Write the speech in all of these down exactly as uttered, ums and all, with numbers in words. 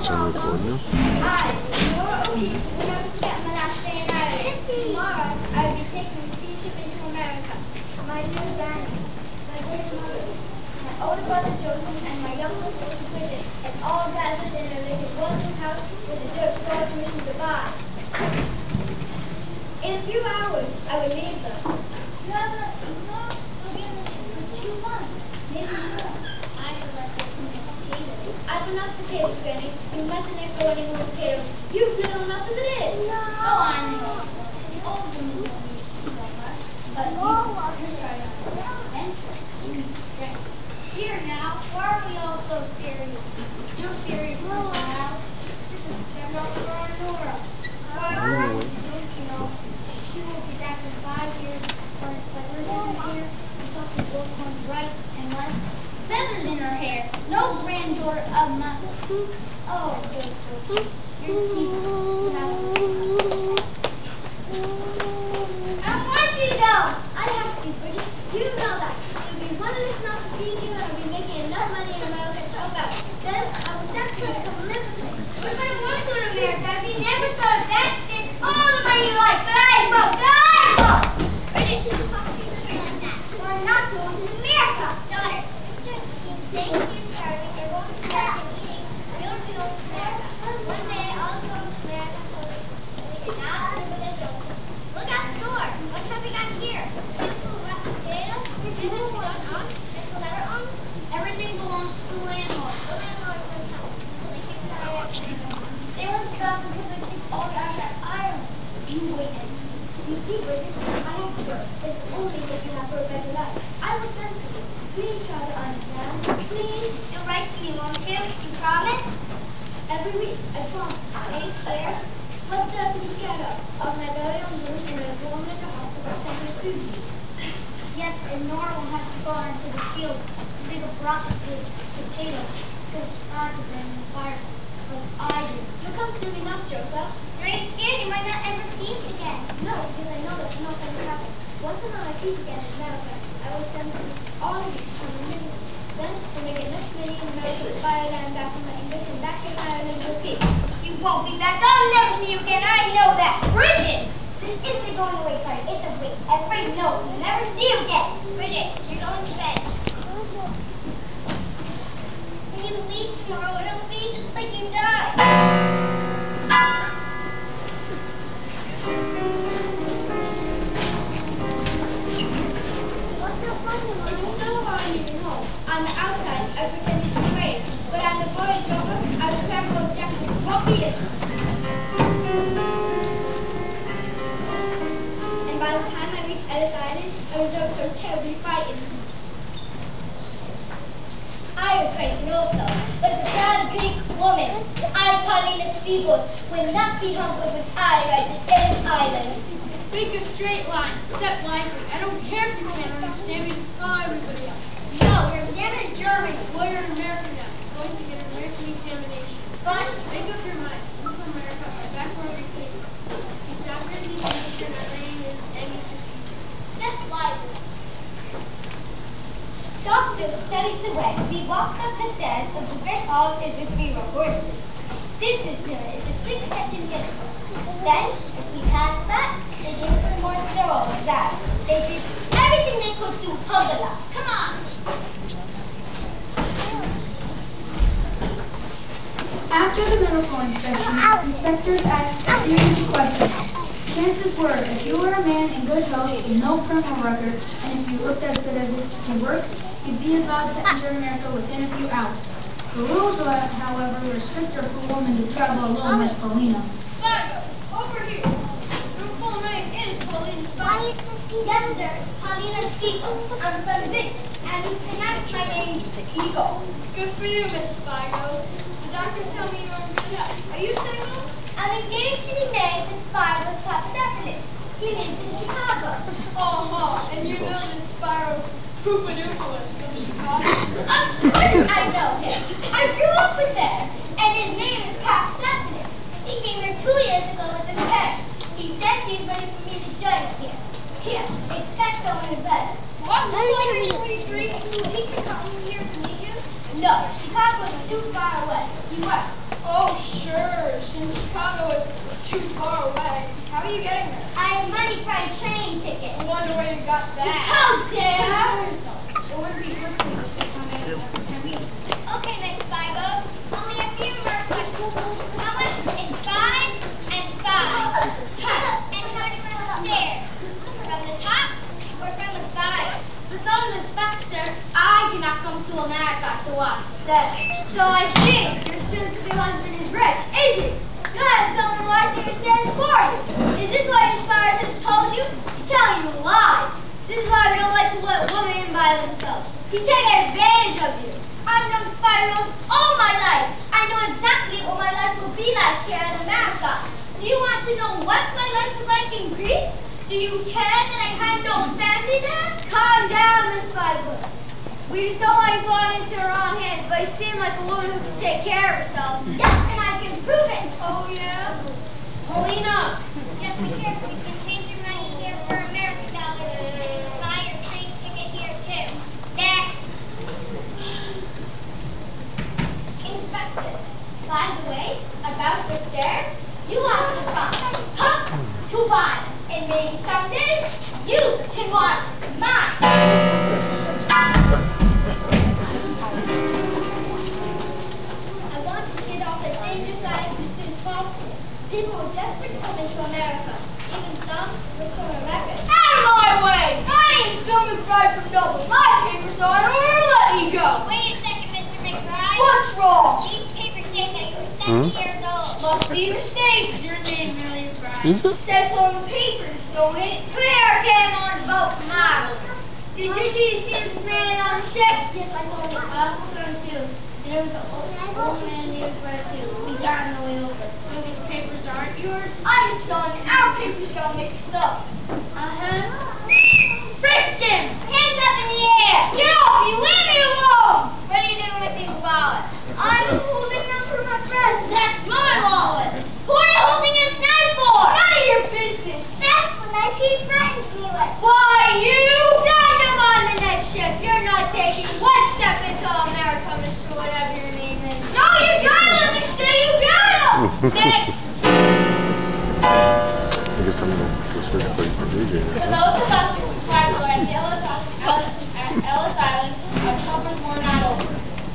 It's on record now. Hi, Laura O'Keefe. Remember to get my last day in Ireland. Tomorrow, I will be taking a steamship into America. My new Danny, my dear mother, my older brother Joseph, and my younger sister Bridget, and all gathered in a little one-room house with a dirt floor to wish them goodbye. In a few hours, I will leave them. No, but no, we'll be in the ship for two months, maybe more. I shall let them make potatoes. I will not potatoes, Granny. You mustn't let go any more potatoes. You've little enough as it is. No. Oh, I know. The old woman won't need so much. But you, you're starting on an adventure. You need strength. Here now, why are we all so serious? No serious now. This is send off for our Nora. Our don't you know? She will be back in five years. But we're living here. It's also both ones right and left. Feathers in her hair. No granddaughter of my... Oh, good. Your teeth. I want you to go. I have to, Bridget. You know that. You'll be wondrous not to see you, and I'll be making enough money in America to help out. Then I will start to come live with me. If I want to go to America, if you never thought of that, it's all the money you like, but I won't. But I won't. Bridget, you talk to me like that. We're not going to America. Daughter, just thank you, Charlie. We're going to America eating real deal America. One day I'll go to America so we can now live with a Joseph. Look out the door. What have we got here? Simple rock potatoes. Is this one on? This letter on? Everything belongs to the landlord. The landlord says no. So they kick it out. They won't stop until they kick all the out of Ireland. You witness. You see, Bridget, I have to work. It's only that you have for a better life. I will send for you. Please try to understand. Please. You'll write to me, won't you? You promise? Every week, I promise. Any clear? What's there to be scared of? Of my very own room in a government hospital sending food to you. Yes, and Nora will have to go out into the field to dig up rockets with potatoes to start to burn in the fire. But I did. You'll come soon enough, Joseph. Are you scared you might not ever see us again? No, because I know that's not going to happen. Once I'm on my feet again in America, I will send all of you to come and visit me. Then, when we get enough money in America to buy a land back from my English and back in Ireland with me. You won't be back. I'll never see you again. I know that. Bridget! This isn't a going away party. It's a wait. Everybody knows we'll never see you again. Bridget, you're going to bed. When you leave tomorrow, it'll be just like you died. It's so hard leaving home. On the outside, I pretend to be brave. But on the voyage over, I was scrambled with jackets. Won't beat it. And by the time I reached Ellis Island, I was so, so terribly frightened. I was frightened also, but the proud Greek woman, I, Paulina Speedboat, will not be humbled when I ride to Ellis Island. Make a straight line, step lightly. I don't care if you can't understand me, follow everybody else. No, you're never in Germany. Well, you're in America now. You're going to get an American examination. But make up your mind. I'm from America. I'm back where we came from. He's not going to be teacher, and my name is Emmy. step lively. Doctor studied the way. We walked up the stairs of the great hall as if we were horses. This is known as the six second uniform. Then, if we passed that, they gave us a more thorough exam. They did everything they could to humble us. Come on! After the medical inspection, inspectors asked a series of questions. Chances were, if you were a man in good health with no criminal record, and if you looked as good as if you worked, you'd be allowed to enter America within a few hours. The rules, however, were stricter for women to travel alone with Paulina. Spigo, over here. Your full name is Paulina Spigo. Yes, sir. Paulina Spigo. I'm from Vic, and you pronounce my name Spigo. Good for you, Miss Spigo. The doctors tell me you're in good health. Are you single? I'm engaged to be married to Spiro's Pappadopoulos. He lives in Chicago. Uh-huh. And you know this Spiro Poopadopoulos from Chicago? Of course I know him. I grew up with him. And his name is Pappadopoulos. He came here two years ago with his parents. He said he's ready for me to join him here. Here, it's Petco in his bed. What? one forty-three? He can come here to meet you? No, Chicago is too far away. He works. Oh, sure. Since Chicago is too far away. How are you getting there? I have money for a train ticket. I wonder where you got that. How dare! It would be good for you to come in every ten minutes. Okay, Miss Fibo. Only a few more questions. How much is five and five? Top. And how do you want to stairs? From the top or from the bottom? The son of Miss Baxter, I did not come to America to watch that. So I think your soon-to-be husband is right, is he? You have someone watching your stairs for you. Is this what your father has told you? He's telling you lies. This is why we don't like to let women in by themselves. He's taking advantage of you. I've known five-year-olds all my life. I know exactly what my life will be like here in America. Do you want to know what my life was like in Greece? Do you care that I had no family there? Calm down, Miss Fibo. We just don't want you falling into the wrong hands, but you seem like a woman who can take care of herself. Yes, and I can prove it. Oh, yeah? Paulina. Just be careful. You can change your money here for American dollars. You can buy your train ticket here, too. Next. Inspector. By the way, about the stairs, you have to come up to bottom. And maybe someday, you can watch mine. I want to get off the dangerous side as soon as possible. People are desperate to come into America. Even some with criminal records. Out of my way! I ain't dumb as fried for double. My papers are in order to let you go. Wait a second, Mister McBride. What's wrong? These papers say that you were seventy Hmm? years old. Must be a mistake. Your name really is right. Is it? Says on the papers, don't it? Clear came on his boat tomorrow. Did you see this man on the ship? Yes, I saw him. I also saw him too. And there was an old, old man in the other brother too. He died on the way over. So these papers aren't yours? I'm just telling you, our papers got mixed up. Uh-huh. Frisk him! Hands up in the air! Get off me! Leave me alone! What are you doing with these wallets? I'm holding them for my friends. That's my wallet. Who are you holding his knife for? None of your business. That's what I keep friends me with. Why, you? Stand up on the next ship. You're not taking one step into America, Mister Whatever your name is. No, you gotta let me stay. You gotta. Next. I guess I'm going to switch place for D J For now. those of us who subscribe to at Ellis, at Ellis Island, our troubles were not over.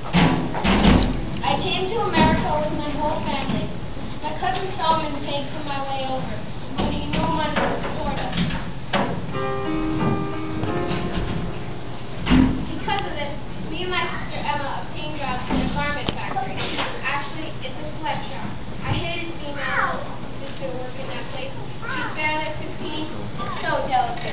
I came to America with my whole family. My cousin Solomon paid for my way over, but he knew money to support us. Because of this, me and my sister Emma obtained jobs in a garment factory. Actually, it's a sweatshop. I hated seeing my little sister work in that place. She's barely fifteen and so delicate.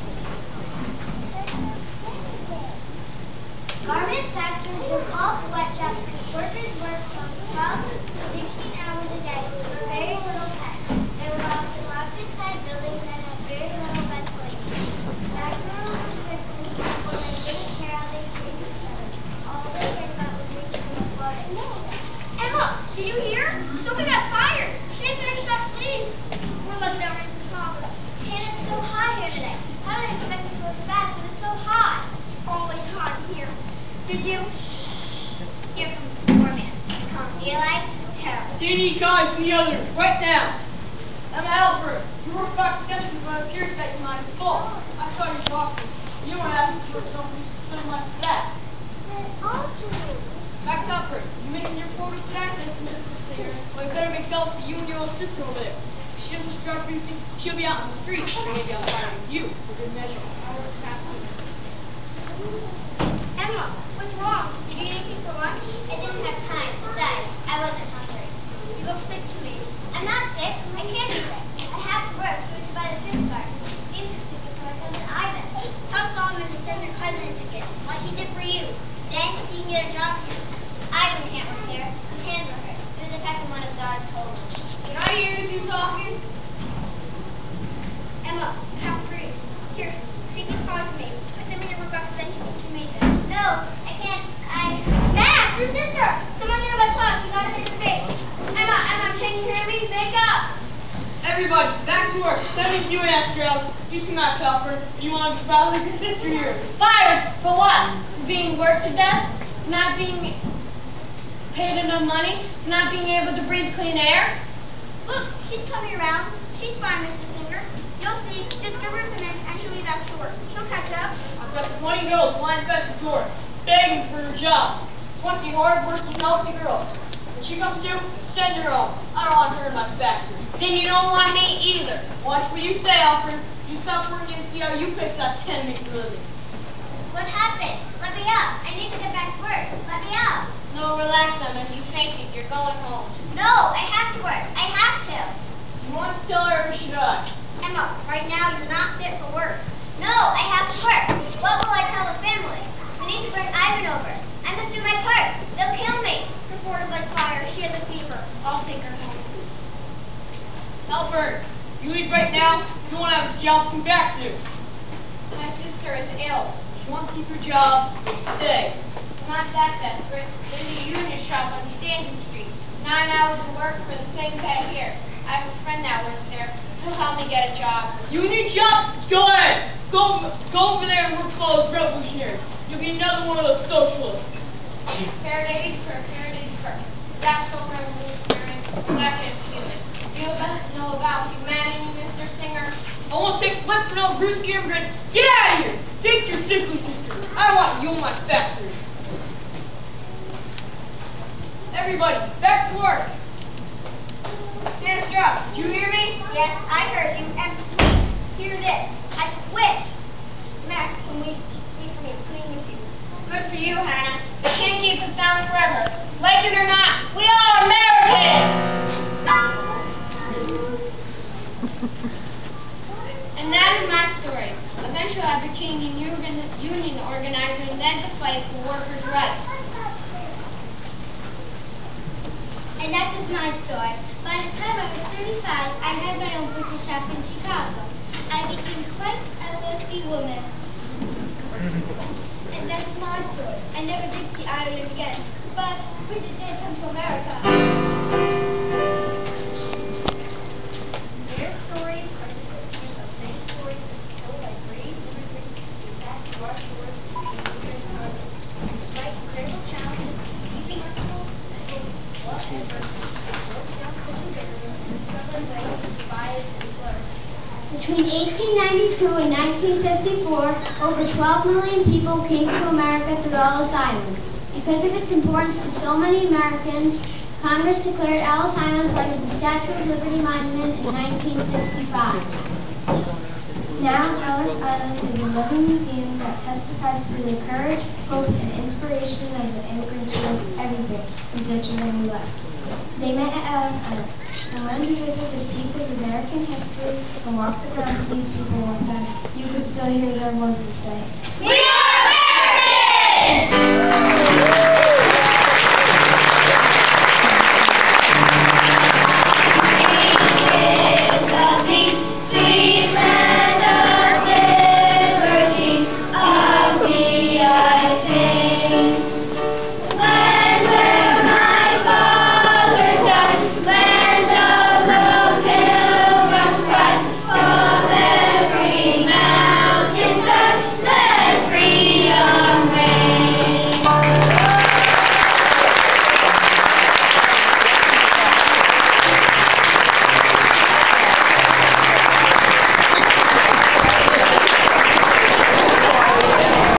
Garment factories were called sweatshops because workers worked from twelve to sixteen hours a day for very little pay. They were often locked inside buildings that had very little ventilation. Factories were strictly people that didn't care how they treated each other. All they cared about was reaching for the floor and getting Emma, do you hear? Someone got fired. She didn't finish that sleeve. We're lucky that we're in Chicago. And it's so hot here today. I didn't expect it to work fast, but it's so hot. Always hot here. Did you hear from the poor man? Come, Eli? Terrible. You need guys from the other, right now. Emma Alfred. You work back against me, but it appears that you're not his fault. I saw you talking. You don't have to work something spend like that. Max Alfred, you making your quota today? That's a mister Singer. Well, it better make up for you and your little sister over there. If she doesn't start pretty soon, she'll be out in the street. Or maybe I'll fire you for good measure. Emma, what's wrong? Did you eat anything for lunch? I didn't have time. Besides, I wasn't hungry. You look sick to me. I'm not sick. I can't be sick. I have to work so it's by the supermarket. Seems to ticket for my cousin Ivan. Tell Solomon to send your cousin a ticket, like he did for you. Then he can get a job here. Ivan can't work there. He can work here. He was attacking one of Zara's told him. Can I hear you two talking? Emma, have freeze. Here, take these cards for me. Put them in your book so that you can make them. No, I can't. I... Max, your sister! Someone near my class. You gotta take the face. Emma, Emma, can you hear me? Make up! Everybody, back to work. That means you and Astrals. You two Max Alfred. You want to battle with your sister here. Fired! For what? For being worked to death? Not being paid enough money for not being able to breathe clean air? Look, she's coming around. She's fine, Mister Singer. You'll see. Just give her a minute and she'll be back to work. She'll catch up. I've got twenty girls lined up at the door, begging for her job. Twenty hard-working, healthy girls. When she comes to, send her home. I don't want her in my factory. Then you don't want me either. Watch what you say, Alfred. You stop working and see how you pick that ten make a living. What happened? Let me out. I need to get back to work. Let me out. No, relax them. If you fake it, you're going home. No, I have to work. I have to. You want to tell her or should I? Emma, right now you're not fit for work. No, I have to work. What will I tell the family? We need to bring Ivan over. I must do my part. They'll kill me. Her board's like fire. She has a fever. I'll take her home. Albert, you leave right now. You won't have a job to come back to. My sister is ill. She wants to keep her job. Stay. Not that desperate. There's a union shop on Stanton Street. Nine hours of work for the same pay here. I have a friend that works there. He'll help me get a job. You need a job? Go ahead. Go, go over there and work for those revolutionaries. You'll be another one of those socialists. Fair days for fair days for. That's so revolutionary. That is human. Do you know about humanity, Mister Singer? I won't take flip for no brewski or bread. Get out of here! Take your sickly sister. I want you in my factory. Everybody, back to work. Mister, Did you hear me? Yes, I heard you. And please, hear this. I quit. Max, can we leave for me? I'm coming with you. good for you, Hannah. You can't keep us down forever. Like it or not, we are Americans! And that is my story. Eventually I became a union, union organizer and led the fight for workers' rights. And that is my story. By the time I was thirty-five, I had my own butcher shop in Chicago. I became quite a wealthy woman. And that's my story. I never did see Ireland again. But we did come to America. Their stories are descriptions of many stories told by brave immigrants who back to our shores and immigrant economy. Despite incredible challenges, these remarkable people fought and broke down prison barriers and discovered ways to survive and flourish. Between eighteen ninety-two and nineteen fifty-four, over twelve million people came to America through Ellis Island. Because of its importance to so many Americans, Congress declared Ellis Island part of the Statue of Liberty Monument in nineteen sixty-five. Now, Ellis Island is a living museum that testifies to the courage, hope, and inspiration of the immigrants who risked everything in search of a new life. They met at Ellis Island, and when you visit this piece of American history and walk the grounds these people walked on, you could still hear their voices say, "We are Americans!"